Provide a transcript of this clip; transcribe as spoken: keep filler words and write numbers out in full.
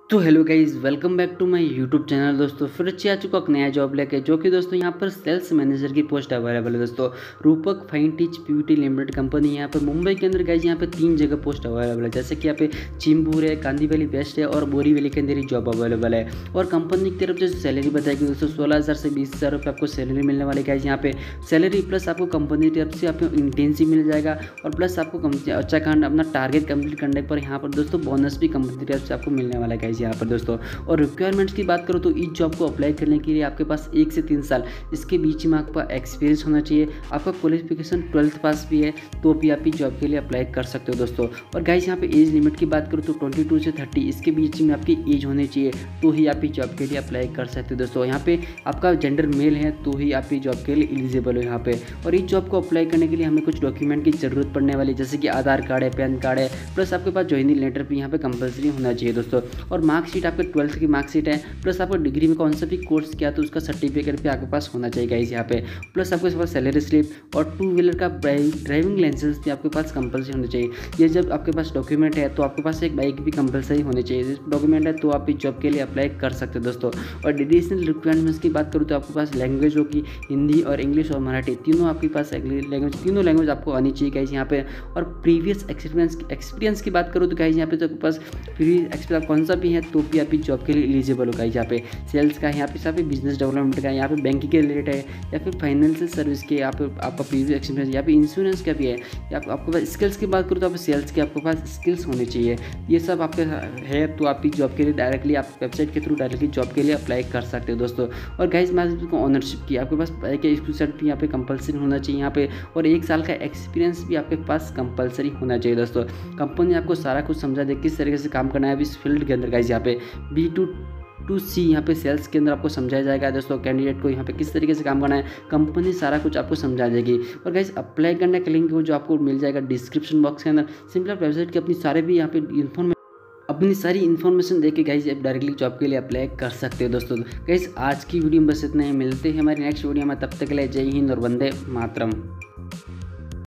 तो hello guys, welcome back to my YouTube channel. दोस्तों फिर से आ चुका एक नया जॉब लेके, जो कि दोस्तों यहाँ पर सेल्स मैनेजर की पोस्ट अवेलेबल है। दोस्तों Rupak fine tech PVT limited company यहाँ पर मुंबई के अंदर गाइज यहाँ पे तीन जगह पोस्ट अवेलेबल है, जैसे कि यहाँ पे चिंबूर है, कांदीवली वेस्ट है और बोरीवली के अंदर ही जॉब अवेलेबल है। और कंपनी की तरफ से सैलरी बताएगी दोस्तों सोलह हज़ार से बीस हज़ार रुपये आपको सैलरी मिलने वाली गाइज यहाँ पे सैलरी, प्लस आपको कंपनी की तरफ से आपको इंटेंसिव मिल जाएगा और प्लस आपको अच्छा कांड अपना टारगेट कंप्लीट करने पर यहाँ पर दोस्तों बोनस भी कंपनी की तरफ से आपको मिलने वाला है गाइज यहाँ पर दोस्तों। और रिक्वायरमेंट्स की बात करूँ तो इस जॉब को अप्लाई करने के लिए आपके पास एक से तीन साल इसके बीच में आपका एक्सपीरियंस होना चाहिए। आपका क्वालिफिकेशन ट्वेल्थ पास भी है तो भी आप इस जॉब के लिए अप्लाई कर सकते हो दोस्तों। और गाइस यहाँ पे एज लिमिट की बात करूँ तो बाईस से तीस इसके बीच में आपकी एज होनी चाहिए तो ही आप इस जॉब के लिए अप्लाई कर सकते हो दोस्तों। यहाँ पे आपका जेंडर मेल है तो ही आप इस जॉब के लिए एलिजिबल हो यहाँ पे। और इस जॉब को अप्लाई करने के लिए हमें कुछ डॉक्यूमेंट की जरूरत पड़ने वाली, जैसे कि आधार कार्ड है, पैन कार्ड है, प्लस आपके पास ज्वाइनिंग लेटर भी यहाँ पे कंपलसरी होना चाहिए दोस्तों। और मार्कशीट आपके ट्वेल्थ की मार्कशीट है, प्लस आपको डिग्री में कौन सा भी कोर्स किया तो उसका सर्टिफिकेट भी आपके पास होना चाहिए गाइस यहाँ पे। प्लस आपके पास सैलरी स्लिप और टू व्हीलर का ड्राइविंग लाइसेंस भी आपके पास कंपलसरी होना चाहिए। ये जब आपके पास डॉक्यूमेंट है तो आपके पास एक बाइक भी कंपलसरी होनी चाहिए। डॉक्यूमेंट है तो आप इस जॉब के लिए अप्लाई कर सकते हो दोस्तों। और एडिशनल रिक्वायरमेंट्स की बात करूँ तो आपके पास लैंग्वेज होगी हिंदी और इंग्लिश और मराठी, तीनों आपके पास लैंग्वेज तीनों लैंग्वेज आपको आनी चाहिए गाइस यहाँ पे। और प्रीवियस एक्सपीरियंस एक्सपीरियंस की बात करूँ तो गाइस यहाँ पे तो आपके पास प्रीवियस एक्सपीरियंस कौन सा भी है तो भी आप इस जॉब के लिए एलिजिबल होगा। यहाँ पे सेल्स का है, यहाँ पे यहाँ पे बिजनेस डेवलपमेंट का है, यहाँ पे बैंकिंग के रिलेटेड है, या फिर फाइनेंशियल सर्विस के यहाँ पे आपका प्रीवियस एक्सपीरियंस, यहाँ पे इंश्योरेंस का भी है। या आपके पास स्किल्स की बात करूँ तो आप सेल्स के आपके पास स्किल्स होने चाहिए। ये सब आपके है तो आप इस जॉब के लिए डायरेक्टली आप वेबसाइट के थ्रू डायरेक्टली जॉब के लिए अप्लाई कर सकते हो दोस्तों। और गाइस मैं ऑनरशिप की आपके पास एक सर्ट भी यहाँ पे कंपलसरी होना चाहिए यहाँ पे, और एक साल का एक्सपीरियंस भी आपके पास कंपलसरी होना चाहिए दोस्तों। कंपनी आपको सारा कुछ समझा दे किस तरीके से काम करना है इस फील्ड के अंदर गाइस। यहाँ पे बी टू टू सी यहाँ पे सेल्स के अंदर आपको समझाया जाएगा दोस्तों। कैंडिडेट को यहाँ पे किस तरीके से काम करना है कंपनी सारा कुछ आपको समझा देगी। और गाइस अप्लाई करने का लिंक जो आपको मिल जाएगा डिस्क्रिप्शन बॉक्स के अंदर। सिंपल आप वेबसाइट की अपनी सारे भी यहाँ पे इन्फॉर्मेशन अपनी सारी इन्फॉर्मेशन देके गाइस आप डायरेक्टली जॉब के लिए अप्लाई कर सकते हो दोस्तों। गाइस आज की वीडियो में बस इतना ही, मिलते हैं हमारी नेक्स्ट वीडियो में, तब तक के लिए जय हिंद और वंदे मातरम।